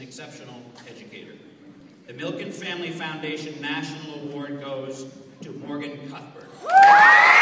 exceptional educator. The Milkin Family Foundation National Award goes to Morgan Cuthbert.